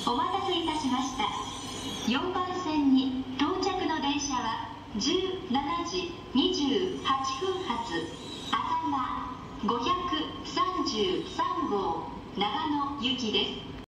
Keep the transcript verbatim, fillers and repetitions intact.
お待たせいたしました。よんばん線に到着の電車はじゅうしちじにじゅうはっぷん発あさまごひゃくさんじゅうさんごう長野行きです。